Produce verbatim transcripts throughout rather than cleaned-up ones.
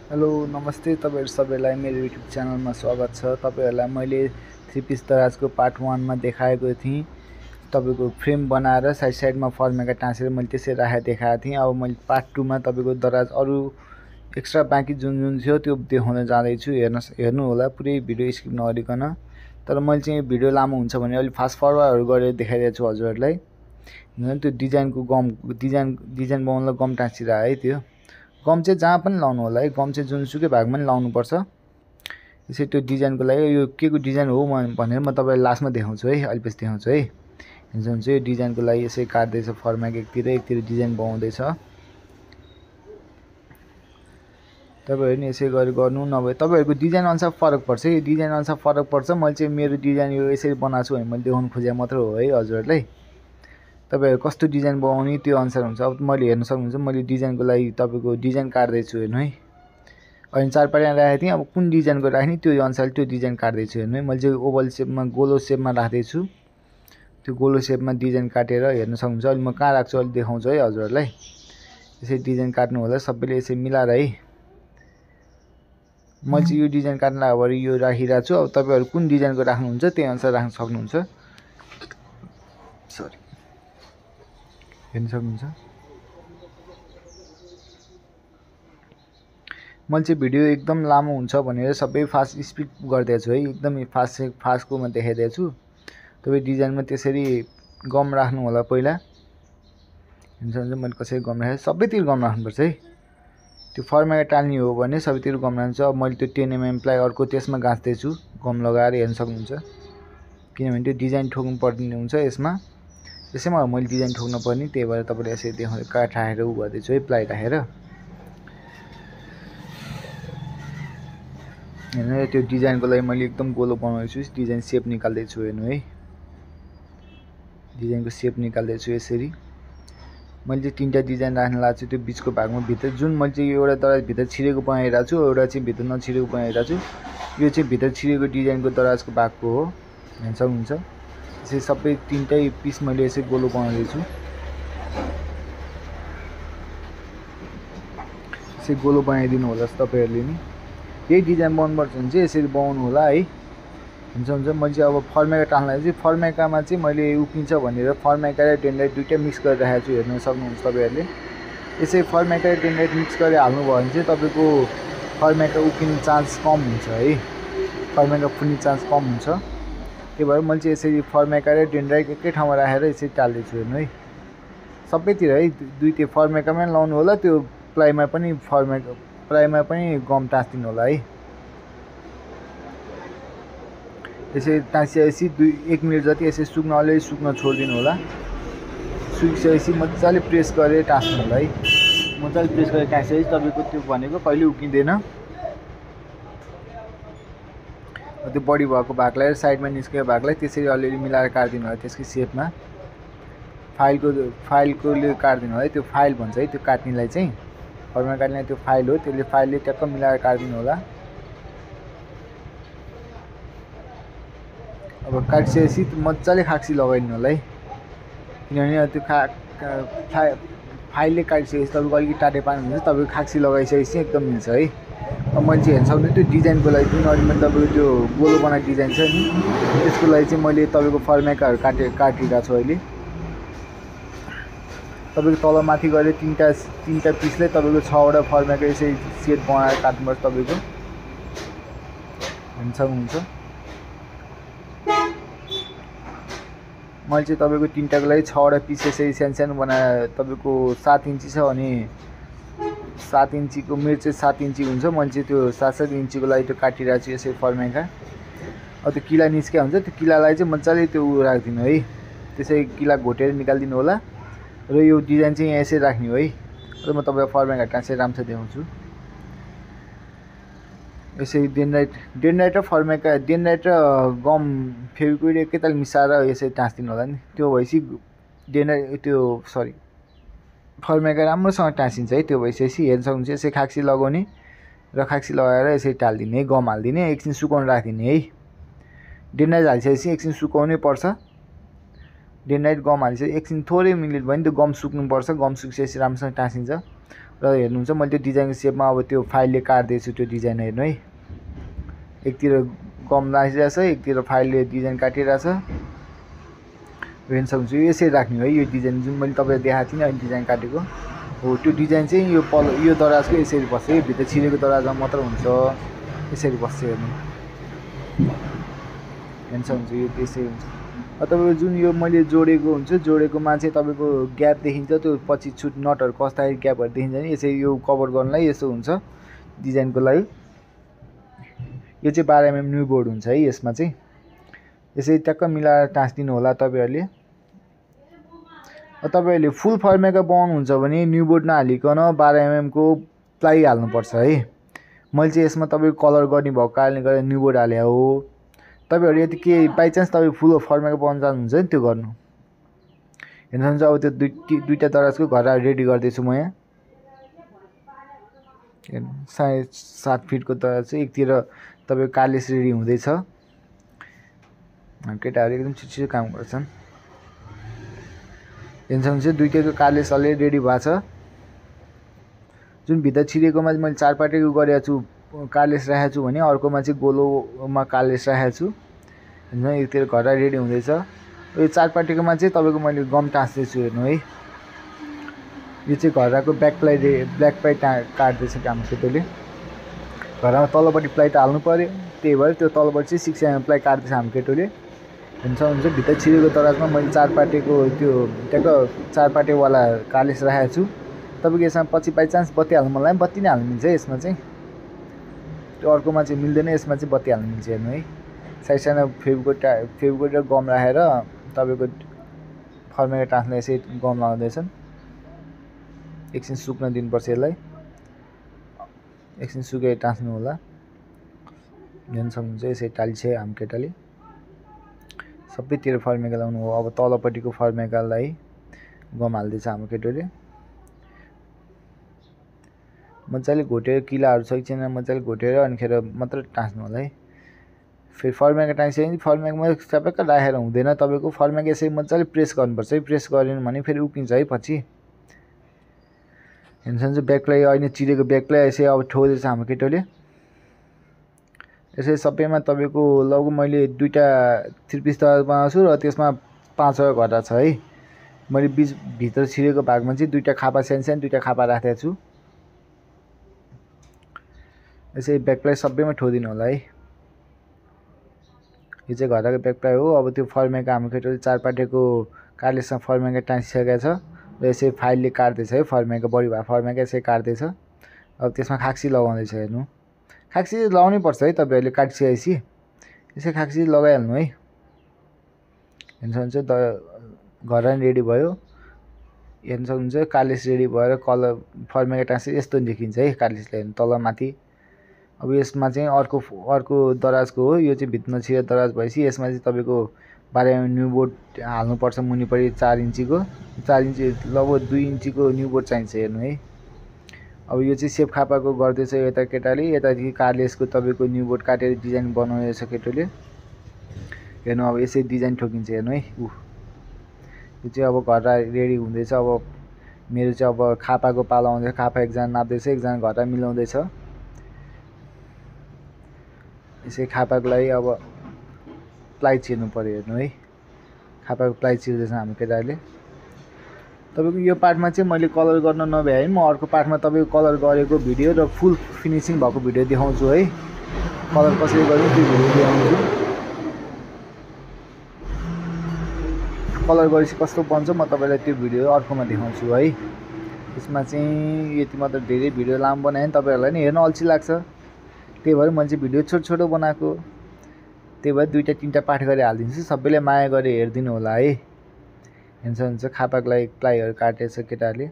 Hello नमस्ते तपाईहरु सबैलाई मेरो युट्युब च्यानलमा स्वागत छ। तपाईहरुलाई मैले थ्री पिस दराजको पार्ट वन मा देखाएको थिएँ। तपाईको फ्रेम बनाएर साइड साइडमा फर्मेका टाँसेर मैले त्यसै राखेर देखाएको थिएँ। अब मैले पार्ट टू मा तपाईको दराज अरु एक्स्ट्रा बाँकी जुन जुन थियो त्यो देखाउन जाँदै छु। हेर्न हेर्नु होला पुरै भिडियो स्किप नगरिकन। तर मैले चाहिँ भिडियो लामो हुन्छ भने अलि फास्ट फरवर्डहरु गरेर देखाइदिएको छु हजुरहरुलाई। हैन त्यो डिजाइनको गम डिजाइन डिजाइन बनाउनलाई गम टाँसिरा है। त्यो गम चाहिँ जहाँ पनि लाउनु होला है। गम चाहिँ जुनसुकै भागमा पनि लाउनु पर्छ। यसै त्यो डिजाइनको लागि यो के को डिजाइन हो भनेर म तपाईलाई लास्टमा देखाउँछु है। अहिले पछि देखाउँछु है। जुन चाहिँ यो डिजाइनको लागि यसै काट्दै छ फर्मेक एकतिर एकतिर डिजाइन बनाउँदै छ। तपाईहरु नि यसै गरी गर्नु नभए तपाईहरुको डिजाइन अनुसार फरक पर्छ। यो डिजाइन अनुसार फरक पर्छ। मैले चाहिँ मेरो डिजाइन यो यसरी बनाएको छु भने मैले देखाउन खोजे मात्र हो है हजुरहरुलाई। तपाईहरु कस्तो डिजाइन बनाउने त्यो अनुसार हुन्छ। अब मैले हेर्न सक्नुहुन्छ मैले डिजाइनको लागि तपाईको डिजाइन काट्दै छु हेर्नु है। अनि चार पाटीमा राखेको थिएँ। अब कुन डिजाइनको राख्ने त्यो अनुसार त्यो डिजाइन काट्दै छु हेर्नु है। मैले चाहिँ ओभल शेपमा गोलो शेपमा राख्दै छु। त्यो गोलो शेपमा डिजाइन काटेर हेर्न सक्नुहुन्छ। अहिले म कहाँ राख्छु अहिले देखाउँछु है हजुरहरुलाई। यसै डिजाइन काट्नु होला सबैले यसै मिलाएर है। मैले चाहिँ यो डिजाइन काट्न अगाडि यो राखिरा छु। अब तपाईहरु कुन डिजाइनको राख्नुहुन्छ त्यही अनुसार राख्न सक्नुहुन्छ। सरी हेर्न सक्नुहुन्छ। मैले चाहिँ भिडियो एकदम लामो हुन्छ भनेर सबै फास्ट स्पिड गर्दै छु है। एकदम फास्ट फास्टको म देखाइदिएको छु। तपाई डिजाइनमा त्यसरी गम राख्नु होला पहिला। हेर्न सक्नुहुन्छ मैले कसरी गम राखे सबैतिर गम राख्नुपर्छ है। त्यो फर्मेका टाल्ने हो भने सबैतिर गम राख्नु। अब मैले त्यो टेन एमएम प्लाई अर्को त्यसमा गाँच्दै छु गम लगाएर हेर्न सक्नुहुन्छ। किनभने त्यो डिजाइन ठोक्नु पर्ने हुन्छ यसमा। त्यसैमा मैले डिजाइन ठोक्न पर्ने त्यही भएर तपाईले यसरी देखाउने काट राखेर उ गर्दै छु है प्लाई राखेर। हैन त्यो डिजाइनको लागि मैले एकदम गोलो बनाउँदै छु। डिजाइन शेप निकाल्दै छु हेर्नु है। डिजाइनको शेप निकाल्दै छु यसरी। मैले चाहिँ तीनटा डिजाइन राख्न लाग्छु त्यो बीचको भागमा भित्र जुन मैले चाहिँ एउटा दराज भित्र छिरेको बनाइरा छु एउटा चाहिँ भित्र नछिरेको बनाइरा छु। यो चाहिँ भित्र छिरेको डिजाइनको दराजको भागको हो हेर्न सक्नुहुन्छ। यसै सबै तीनटै पिस मैले यसै गोलो बनाउँदै छु। यसै गोलो बनाइदिनु होला तपाईहरुले नि। यही डिजाइन बनाउनुपर्छ भने चाहिँ यसरी बनाउनु होला है। हुन्छ हुन्छ मैले चाहिँ अब फर्मेका टाल्नलाई चाहिँ फर्मेकामा चाहिँ मैले उकिन्छ भनेर फर्मेका र डेन्ड्राइट दुईटै मिक्स गरेर राखेको छु हेर्न सक्नुहुन्छ तपाईहरुले। यसै फर्मेका र डेन्ड्राइट मिक्स गरेर हाल्नु भयो भने चाहिँ तपाईको फर्मेका उकिने चान्स कम हुन्छ है। फर्मेका फुल्ने चान्स कम हुन्छ। त्यही भएर मैले चाहिँ यसरी फर्मेका र डेन्ड्राइट एकै ठाउँमा राखेर यसरी टाल्दै छु हेर्नु है। सबैतिर है दुईटै फर्मेकामै लाउनु होला त्यो प्लाईमा पनि फर्मेका प्लाईमा पनि गम टाँसिदिनु होला है। यसरी टाँसिएपछि दुई एक मिनट जति यसरी सुक्न अलि सुक्न छोड्दिनु होला। सुकिसकेपछि मजाले प्रेस गरेर टाँस्नु होला है। मजाले प्रेस गरेर टाँसेपछि तपाईको त्यो भनेको कहिले उकिँदैन। त्यो बडी भएको भागलाई साइडमा निस्केको भागलाई त्यसरी अलिअलि मिलाएर काट्दिनु होला त्यसकै शेपमा। फाइलको फाइलकोले काट्दिनु होला है। त्यो फाइल भन्छ है त्यो काट्नेलाई चाहिँ फर्मेका काट्ने त्यो फाइल हो। त्यसले फाइलले ट्याक्क मिलाएर काट्दिनु होला। अब काटिसकेपछि मजाले खाक्सी लगाइदिनु होला है। किनभने त्यो खा फाइलले काटिसकेपछि तपाईको अलिकति टाटे पार्नुहुन्छ तपाईको खाक्सी लगाइसकेपछि एकदम मिल्छ है। अब मैले चाहिँ हेर्न सक्नु त्यो डिजाइनको लागि जुन अहिले मैले तपाईको त्यो गोलो बनाएको डिजाइन छ नि त्यसको लागि चाहिँ मैले तपाईको फर्मेकाहरु काटे काटिरहेको छु अहिले। तपाईको तल माथि गरेर तीनटा तीनटा पिसले तपाईको छ वटा फर्मेका यसरी सेट बनाएर काट्नुपर्छ तपाईको। हेर्न सक्नुहुन्छ। मैले चाहिँ तपाईको तीनटाको लागि छ वटा पिस यसरी सानो सानो बनाएर तपाईको सात इन्ची छ भने सात इन्चीको मेरो चाहिँ सात इन्ची हुन्छ। मैले चाहिँ त्यो सात सात इन्चीको लागि त्यो काटिरहेको छु यसरी फर्मेका। अब त्यो किला निस्किया हुन्छ त्यो किलालाई चाहिँ मजाले त्यो राख्दिनु है। त्यसै किला घोटेर निकाल्दिनु होला र यो डिजाइन चाहिँ यहाँ यसरी राख्ने हो है। र म तपाईलाई फर्मेका टाँसेर राम्रोसँग देखाउँछु। यसरी डेन्ड्राइट डेन्ड्राइट र फर्मेका डेन्ड्राइट र गम फेभिक्विक एकैताल मिसाएर यसरी टाँस्दिनु होला नि। त्यो भएपछि डेन्ड्राइट त्यो सरी फर्मेका राम्रोसँग टाँसिन्छ है। त्यो भइसकेपछि हेर्न सक्नुहुन्छ यसरी खाक्सी लगाउने र खाक्सी लगाएर यसरी टाल्दिने गम हाल्दिने एकछिन सुकाउन राख्दिने है। डेन्ड्राइट हालिसकेपछि एकछिन सुकाउनै पर्छ। डेन्ड्राइट गम हालिसकेपछि एकछिन थोरै मिनेट भयो नि त्यो गम सुक्नुपर्छ। गम सुकिसकेपछि राम्रोसँग टाँसिन्छ। र हेर्नुहुन्छ मैले त्यो डिजाइनको सेपमा अब त्यो फाइलले काट्दैछु त्यो डिजाइन हेर्नु है। एकतिर गम राखिरहेछ एकतिर फाइलले डिजाइन काटिरहेछ। हेर्न सक्नुहुन्छ यसरी राख्ने है यो डिजाइन जुन मैले तपाईँलाई देखाएको थिएँ नि अहिले डिजाइन काटेको हो त्यो डिजाइन चाहिँ यो पल यो दराजको यसरी बस्छ। यो भित्र छिरेको दराजमा मात्र हुन्छ यसरी बस्छ हेर्नु। हेर्न सक्नुहुन्छ यो त्यसै हुन्छ। तपाईँको जुन यो मैले जोडेको हुन्छ जोडेकोमा चाहिँ तपाईँको ग्याप देखिन्छ त्यो पछि छुट नटहरू कस्दाखेरि ग्यापहरू देखिन्छ नि यसरी यो कभर गर्नलाई यस्तो हुन्छ डिजाइनको लागि। यो चाहिँ बाह्र एमएम न्यू बोर्ड हुन्छ है यसमा चाहिँ यसरी ट्याक्क मिलाएर टाँसिदिनु होला तपाईँहरूले। तपाईँहरूले फुल फर्मेका बनाउनुहुन्छ भने न्यू बोर्ड नहालिकन बाह्र एमएमको प्लाई हाल्नुपर्छ है। मैले चाहिँ यसमा तपाईँको कलर गर्ने भएको कारणले गर्दा न्यू बोर्ड हाले हो। तपाईँहरू यति के बाइचान्स तपाईँ फुल फर्मेका बनाउनु चाहनुहुन्छ नि त्यो गर्नु। हेर्नुहुन्छ अब त्यो दुई दुईवटा दराजको घर रेडी गर्दैछु म यहाँ। हेर्नु साढे सात फिटको दराज चाहिँ एकतिर तपाईँको कालेस रेडी हुँदैछ। केटाहरू एकदम छिटो छिटो काम गर्छन्। हेर्न सक्नुहुन्छ दुईटैको कालेस अलरेडी रेडी भएको छ। जुन भित्र छिरेकोमा मैले चारपाटेको गरेको छु कालेस राखेको छु भने अर्कोमा चाहिँ गोलोमा कालेस राखेको छु। हेर्नु एकतिर घर रेडी हुँदैछ। यो चारपाटेकोमा चाहिँ तपाईँको मैले गम टाँस्दैछु हेर्नु है। यो चाहिँ घरको ब्याक प्लाई ब्ल्याक प्लाई टा काट्दैछ काम केटोले। घरमा तल्लोपट्टि प्लाई त हाल्नु पऱ्यो त्यही भएर त्यो तल्लोपट्टि चाहिँ सिक्स एमएम प्लाई काट्दैछ हाम्रो केटोले। हेर्न सक्नुहुन्छ भित्र छिरेको दराजमा मैले चारपाटेको त्यो ट्याक्क चारपाटेवाला कालेस राखेको छु। तपाईँको यसमा पछि बाइचान्स बत्ती हाल्नु मन लाग्यो बत्ती नै हाल्नु मिल्छ यसमा चाहिँ। त्यो अर्कोमा चाहिँ मिल्दैन यसमा चाहिँ बत्ती हाल्नु मिल्छ हेर्नु है। साइड साइडमा फेभिकोट फेभिकोट र गम राखेर तपाईँको फर्मेका टाँस्ने यसै गम लगाउँदैछन्। एकछिन सुक्न दिनुपर्छ यसलाई। एकछिन सुकेर टाँस्नु होला। हेर्न सक्नुहुन्छ यसरी टालिन्छ हाम्रो केटाले सबैतिर फर्मेका लाउनु हो। अब तलपट्टिको फर्मेकालाई गम हाल्दैछ हाम्रो केटोले। मजाले घोटेर किलाहरू छ कि छैन मजाले घोटेर अनिखेर मात्र टाँस्नु होला है। फेरि फर्मेका टाँसियो भने फर्मेकामा सबैका राखेर हुँदैन तपाईँको फर्मेका यसरी मजाले प्रेस गर्नुपर्छ है। प्रेस गरेन भने फेरि उक्किन्छ है पछि। हेर्न सक्नुहुन्छ ब्याकलाई अहिले चिरेको ब्याकलाई यसरी अब ठोक्दैछ हाम्रो केटोले। यसरी सबैमा तपाईँको लगभग मैले दुईवटा थ्री पिस दराज बनाउँछु र त्यसमा पाँचवटा घटा छ है। मैले बिच भित्र छिरेको भागमा चाहिँ दुईवटा खापा सानो सानो दुईवटा खापा राखेको छु। यसरी ब्याकप्लाई सबैमा ठोदिनु होला है। यो चाहिँ घरको ब्याकप्लाई हो। अब त्यो फर्मेका हाम्रो केटोले चारपाटेको कालेसमा फर्मेका टाँसिसकेको छ र यसरी फाइलले काट्दैछ है। फर्मेका बढी भए फर्मेका यसरी काट्दैछ। अब त्यसमा खाक्सी लगाउँदैछ हेर्नु। खाक्सी लगाउनै पर्छ है तपाईँहरूले काटिसकेपछि यसै खाक्सी लगाइहाल्नु है। हेर्न सक्नुहुन्छ द घर रेडी भयो। हेर्न सक्नुहुन्छ कालेस रेडी भएर कलर फर्मेका टाँसी यस्तो देखिन्छ है कालेसले हेर्नु तल माथि। अब यसमा चाहिँ अर्को अर्को दराजको हो। यो चाहिँ भित्र नछिरेको दराज भएपछि यसमा चाहिँ तपाईँको बाह्र एमएम न्यू बोर्ड हाल्नुपर्छ मुनिपट्टि चार इन्चीको चार इन्ची लगभग दुई इन्चीको न्यू बोर्ड चाहिन्छ हेर्नु है। अब यो चाहिँ सेप खापाको गर्दैछ यता केटाले। यतादेखि कालेसको तपाईँको न्यू बोर्ड काटेर डिजाइन बनाउँदैछ केटोले। हेर्नु अब यसै डिजाइन ठोकिन्छ हेर्नु है। ऊ यो चाहिँ अब घटा रेडी हुँदैछ। अब मेरो चाहिँ अब खापाको पालो आउँदैछ। खापा एकजना नाप्दैछ एकजना घटा मिलाउँदैछ। यसै खापाको लागि अब प्लाई चिर्नु पऱ्यो हेर्नु है। खापाको प्लाई चिर्दैछ हाम्रो केटाले। तपाईँको यो पार्टमा चाहिँ मैले कलर गर्न नभ्याए म अर्को पार्टमा तपाईँको कलर गरेको भिडियो र फुल फिनिसिङ भएको भिडियो देखाउँछु है। कलर कसरी गर्ने त्यो भिडियो देखाउँछु। कलर गरेपछि कस्तो बन्छ म तपाईँलाई त्यो भिडियो अर्कोमा देखाउँछु है। यसमा चाहिँ यति मात्र धेरै भिडियो लामो बनाएँ भने तपाईँहरूलाई नि हेर्न अल्छी लाग्छ। त्यही भएर मैले चाहिँ भिडियो छोटो छोटो बनाएको। त्यही भएर दुईवटा तिनवटा पाठ गरेर हालिदिन्छु। सबैले माया गरेर हेरिदिनु होला है। हेर्न सक्नुहुन्छ खापाको लागि प्लाईहरू काटेछ केटाहरूले।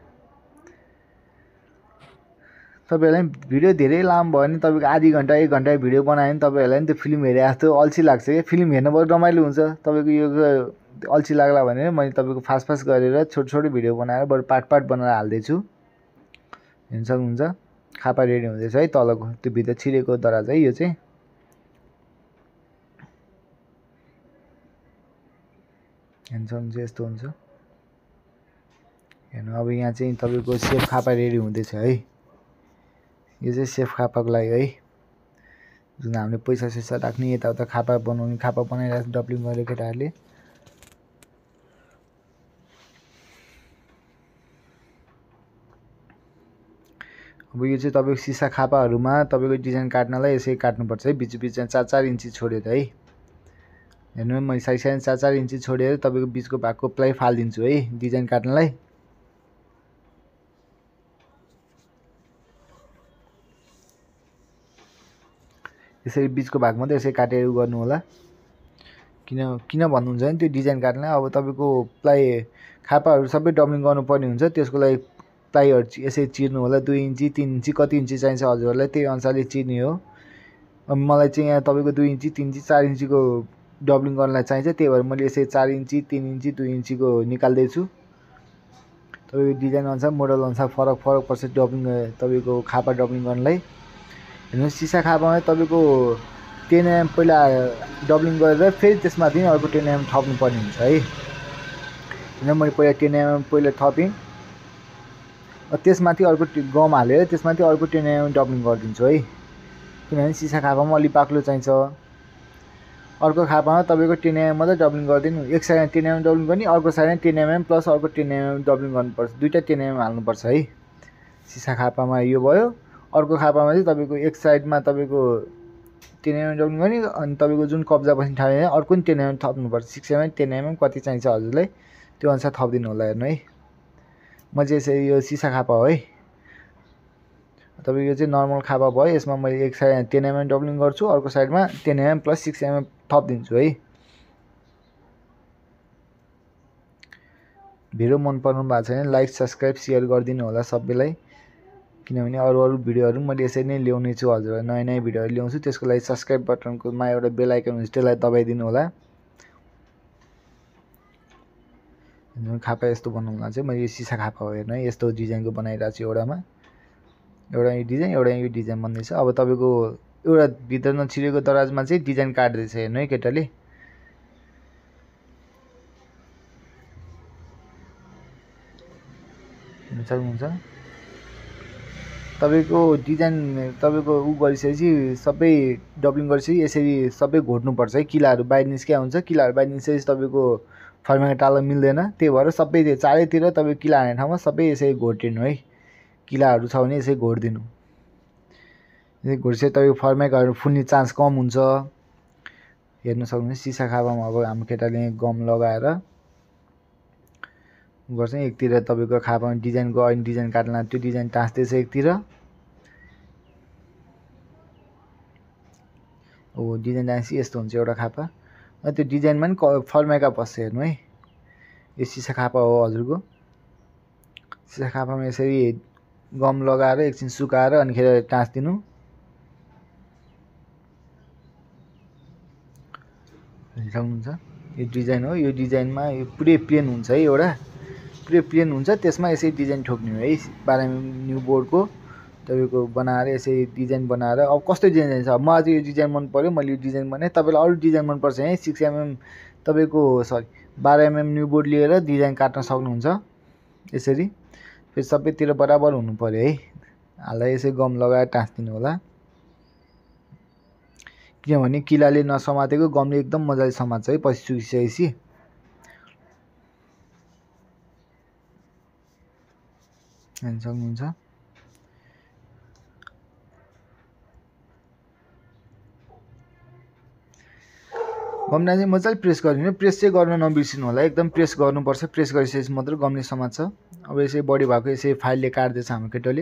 तपाईँहरूलाई भिडियो धेरै लामो भयो भने तपाईँको आधी घन्टा एक घन्टा भिडियो बनायो भने तपाईँहरूलाई नि त्यो फिल्म हेरे जस्तो अल्छी लाग्छ क्या। फिल्म हेर्नुबाट रमाइलो हुन्छ। तपाईँको यो अल्छी लाग्ला भने मैले तपाईँको फास्ट फास्ट गरेर छोटो छोटो भिडियो बनाएर बरु पार्ट पार्ट बनाएर हाल्दैछु। हेर्न सक्नुहुन्छ खापा रेडी हुँदैछ है। तलको त्यो भित्र छिरेको दराज है यो चाहिँ। हेर्न सक्नुहुन्छ यस्तो हुन्छ। हेर्नु अब यहाँ चाहिँ तपाईँको सेफ खापा रेडी हुँदैछ है। यो चाहिँ सेफ खापाको लागि है, जुन हामीले पैसा सैसा राख्ने यताउता खापा बनाउने खापा बनाइरहेको डब्लिङ गरेको केटाहरूले। अब यो चाहिँ तपाईँको सिसा खापाहरूमा तपाईँको डिजाइन काट्नलाई यसै काट्नुपर्छ है, बिच बिचमा चार चार इन्ची छोडेर है। हेर्नु मैले साइड साइड चार चार इन्ची छोडेर तपाईँको बिचको भागको प्लाई फालिदिन्छु है डिजाइन काट्नलाई। यसरी बिचको भाग मात्रै यसरी काटेर गर्नु होला। किन किन भन्नुहुन्छ भने त्यो डिजाइन काट्नलाई अब तपाईँको प्लाई खापाहरू सबै डब्लिङ गर्नुपर्ने हुन्छ, त्यसको लागि प्लाईहरू यसरी चिर्नु होला। दुई इन्ची तिन इन्ची कति इन्ची चाहिन्छ हजुरहरूलाई त्यही अनुसारले चिर्ने हो। अब मलाई चाहिँ यहाँ तपाईँको दुई इन्ची तिन इन्ची चार इन्चीको डब्लिङ गर्नलाई चाहिन्छ, त्यही भएर मैले यसरी चार इन्ची तिन इन्ची दुई इन्चीको निकाल्दैछु। तपाईँको डिजाइन अनुसार मोडल अनुसार फरक फरक पर्छ डब्लिङ तपाईँको खापा डब्लिङ गर्नलाई। हेर्नु सिसा खापामा तपाईँको टेन एम पहिला डब्लिङ गरेर फेरि त्यसमाथि अर्को टेन एम थप्नुपर्ने हुन्छ है। होइन मैले पहिला टेन एम पहिला थपेँ, त्यसमाथि अर्को गम हालेर त्यसमाथि अर्को टेन एम डब्लिङ गरिदिन्छु है, किनभने सिसा खापामा अलि बाक्लो चाहिन्छ। अर्को खापामा तपाईँको टेन एम मात्रै डब्लिङ गरिदिनु, एक साइडमा टेन एम डब्लिङ गर्ने, अर्को साइडमा टेन एमएम प्लस अर्को टेन एमएम डब्लिङ गर्नुपर्छ, दुईवटा टेन एमएम हाल्नुपर्छ है। सिसा खापामा यो भयो। अर्को खापामा चाहिँ तपाईँको एक साइडमा तपाईँको टेन एमएम डब्लिङ गर्ने, अनि तपाईँको जुन कब्जा बस्ने ठाउँ अर्को पनि टेन एमएम थप्नुपर्छ। सिक्स एमएम टेन एमएम कति चाहिन्छ हजुरलाई त्यो अनुसार थपिदिनु होला। हेर्नु है म चाहिँ यसरी यो सिसा खापा हो है, तपाईँको यो चाहिँ नर्मल खापा भयो। यसमा मैले एक साइड टेन एमएम डब्लिङ गर्छु, अर्को साइडमा ten mm plus six mm थपिदिन्छु है। भिडियो मन पर्नु भएको छैन लाइक सब्सक्राइब सेयर गरिदिनु होला सबैलाई, किनभने अरू अरू भिडियोहरू मैले यसरी नै ल्याउने छु हजुरलाई, नयाँ नयाँ भिडियोहरू ल्याउँछु। त्यसको लागि सब्सक्राइब बटनकोमा एउटा बेल आइकन हुन्छ, त्यसलाई दबाइदिनु होला। खापा यस्तो बनाउनुलाई चाहिँ मैले यो सिसा खापा हो हेर्नु है, यस्तो डिजाइनको बनाइरहेको छु। एउटामा एउटा यो डिजाइन एउटा यो डिजाइन बन्दैछ। अब तपाईँको एउटा भित्र नछिरेको दराजमा चाहिँ डिजाइन काट्दैछ हेर्नु है केटाले। सक्नुहुन्छ तपाईँको डिजाइन तपाईँको उ गरिसकेपछि सबै डब्लिङ गरिसकेपछि यसरी सबै घोट्नुपर्छ है। किलाहरू बाहिर निस्किया हुन्छ, किलाहरू बाहिर निस्केपछि तपाईँको फर्मेका टाल्न मिल्दैन, त्यही भएर सबै चारैतिर तपाईँको किला हान्ने ठाउँमा सबै यसरी घोटिनु है। किलाहरू छ भने यसरी घोटिदिनु, यसरी घोटिसकेपछि तपाईँको फर्मेकाहरू फुल्ने चान्स कम हुन्छ। हेर्नु सक्नुहुन्छ सिसा खापामा अब हाम्रो केटाले गम लगाएर गर्छ। एकतिर तपाईँको खापामा डिजाइन गयो, डिजाइन काट्न त्यो डिजाइन टाँस्दैछ एकतिर। ओ डिजाइन टाँसी यस्तो हुन्छ एउटा खापा, त्यो डिजाइनमा पनि फर्मेका बस्छ हेर्नु है। यो सिसा खापा हो हजुरको। सिसा खापामा यसरी गम लगाएर एकछिन सुकाएर अनिखेर टाँसिदिनु। सक्नुहुन्छ यो डिजाइन हो। यो डिजाइनमा यो पुरै प्लेन हुन्छ है, एउटा पुरै प्लेन हुन्छ, त्यसमा यसरी डिजाइन ठोक्ने हो है। बाह्र एमएम न्यू बोर्डको तपाईँको बनाएर यसरी डिजाइन बनाएर अब कस्तो डिजाइन छ। मलाई चाहिँ यो डिजाइन मन पऱ्यो, मैले यो डिजाइन बनाएँ। तपाईँलाई अरू डिजाइन मनपर्छ है, सिक्स एमएम तपाईँको सरी बाह्र एमएम न्यू बोर्ड लिएर डिजाइन काट्न सक्नुहुन्छ यसरी। फेरि सबैतिर बराबर हुनु पऱ्यो है। हाललाई यसै गम लगाएर टाँसिदिनु होला, किनभने किलाले नसमातेको गमले एकदम मजाले समात्छ है पछि सुकिसकेपछि। हेर्न सक्नुहुन्छ गमले चाहिँ मजाले प्रेस गरिदिनु, प्रेस चाहिँ गर्न नबिर्सिनु होला, एकदम प्रेस गर्नुपर्छ। प्रेस गरिसकेपछि मात्र गमले समात्छ। अब यसै बढी भएको यसै फाइलले काट्दैछ हाम्रो केटोले।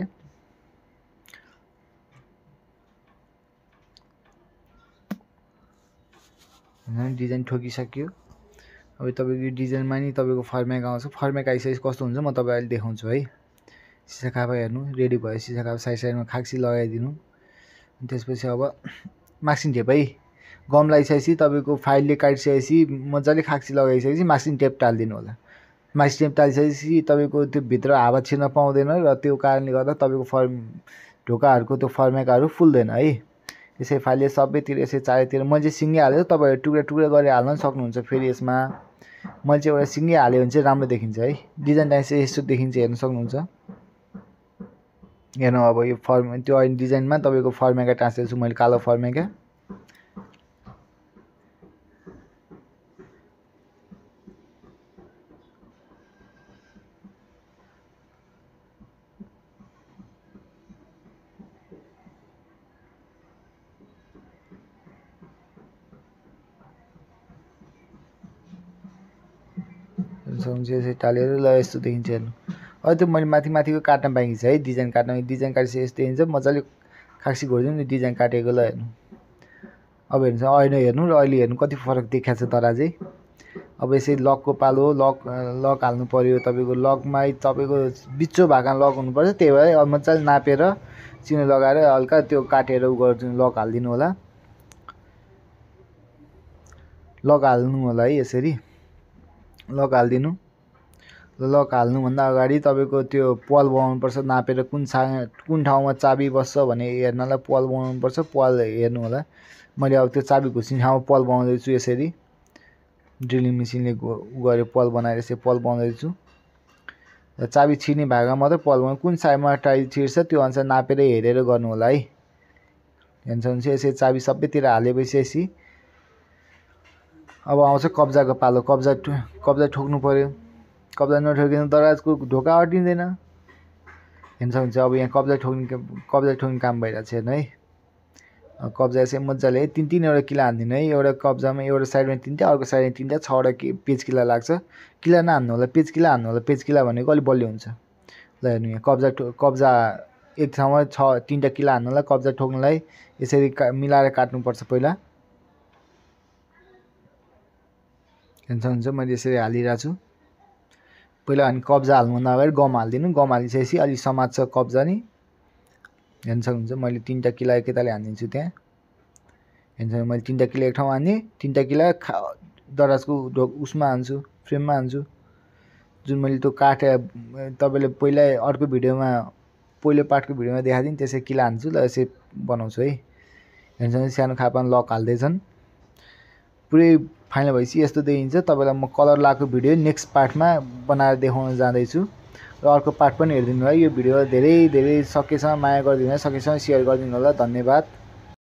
डिजाइन ठोकिसक्यो। अब तपाईँको डिजाइनमा नि तपाईँको फर्मेक आउँछ। फर्मेक आइसकेपछि कस्तो हुन्छ म तपाईँलाई देखाउँछु है। सिसा खापा हेर्नु रेडी भयो। सिसा खापा साइड साइडमा खाक्सी लगाइदिनु। त्यसपछि अब मास्किङ टेप है, गम लगाइसकेपछि तपाईँको फाइलले काटिसकेपछि मजाले खाक्सी लगाइसकेपछि मास्किङ टेप टालिदिनु होला। मास्किङ टेप टालिसकेपछि तपाईँको त्यो भित्र हावा छिर्न पाउँदैन र त्यो कारणले गर्दा तपाईँको फर्म ढोकाहरूको त्यो फर्मेकाहरू फुल्दैन है। यसै फाइलले सबैतिर यसै चारैतिर म चाहिँ सिङ्गै हालेर तपाईँहरू टुक्रा टुक्रा गरेर हाल्न सक्नुहुन्छ फेरि यसमा। मैले चाहिँ एउटा सिङ्गै हाल्यो भने चाहिँ राम्रो देखिन्छ है। डिजाइन चाहिँ यस्तो देखिन्छ, हेर्न सक्नुहुन्छ। हेर्नु अब यो फर्म त्यो अहिले डिजाइनमा तपाईँको फर्मेका टाँसेको छु मैले, कालो फर्मेका। यसरी टालेर ल यस्तो देखिन्छ हेर्नु। अब त्यो मैले माथि माथिको काट्न बाँकी छ है, डिजाइन काट्न। डिजाइन काटेपछि यस्तो देखिन्छ, मजाले खाक्सी घोरिदिउँ नि डिजाइन काटेको ल हेर्नु। अब हेर्नुहोस् अहिले हेर्नु र अहिले हेर्नु कति फरक देखाएको छ दराजै। अब यसरी लकको पालो लक लक हाल्नु पऱ्यो तपाईँको। लकमा तपाईँको बिचो भागमा लक हुनुपर्छ, त्यही भएर अब मजाले नापेर चिनो लगाएर हल्का त्यो काटेर उ गर्नु, लक हालिदिनु होला। लक हाल्नु होला है, यसरी लक हालिदिनु। लक हाल्नुभन्दा अगाडि तपाईँको त्यो पाल बनाउनुपर्छ, नापेर कुन छा कुन ठाउँमा चाबी बस्छ भने हेर्नलाई पाल बनाउनुपर्छ। पाल हेर्नु होला। मैले अब त्यो चाबी घुस्ने ठाउँमा पाल बनाउँदैछु, यसरी ड्रिलिङ मेसिनले गएर पाल बनाएर यसरी पाल बनाउँदैछु। र चाबी छिर्ने भागमा मात्रै पाल बनाउनु, कुन साइडमा टाइट छिर्छ त्यो अनुसार नापेर हेरेर गर्नु होला है। हेर्छ हुन्छ यसरी चाबी सबैतिर हालेपछि यसरी अब आउँछ कब्जाको पालो। कब्जा कब्जा ठोक्नु पऱ्यो। कब्जा नठोकिनु दराजको ढोका अटिँदैन। हेर्छ हुन्छ अब यहाँ कब्जा ठोक्ने कब्जा ठोक्ने काम भइरहेको छ हेर्नु है। कब्जा यसरी मजाले है तिन तिनवटा किला हान्दिनु है। एउटा कब्जामा एउटा साइडमा तिनवटा, अर्को साइडमा तिनवटा, छवटा पेज किला लाग्छ। किला नहान्नु होला, पेज किला हान्नु होला। पेज किला भनेको अलिक बलियो हुन्छ। ल हेर्नु यहाँ कब्जा कब्जा एक ठाउँमा छ तिनवटा किला हान्नुलाई, कब्जा ठोक्नुलाई यसरी का मिलाएर काट्नुपर्छ पहिला। हेर्छ हुन्छ मैले यसरी हालिरहेको छु। पहिला अनि कब्जा हाल्नुभन्दा अगाडि गम हालिदिनु। गम हालिसकेपछि अलिक समात्छ कब्जा नि। हेर्छ हुन्छ मैले तिनवटा किला एकैताले हानिदिन्छु त्यहाँ। हेर्छ मैले तिनवटा किला एक ठाउँमा हान्ने, तिनवटा किला दराजको ढोक उसमा हान्छु, फ्रेममा हान्छु। जुन मैले त्यो काटे तपाईँले पहिला अर्को भिडियोमा पहिलो पार्टको भिडियोमा देखाइदिएँ त्यसरी किला हान्छु ल यसरी बनाउँछु है। हेर्छ सानो खापामा लक हाल्दैछन्। पुरै फाइनल भएपछि यस्तो देखिन्छ। तपाईँलाई म कलर लगाएको भिडियो नेक्स्ट पार्टमा बनाएर देखाउन जाँदैछु र अर्को पार्ट पनि हेरिदिनु है। यो भिडियो धेरै धेरै सकेसम्म माया गरिदिनु है, सकेसम्म सेयर गरिदिनु होला। धन्यवाद।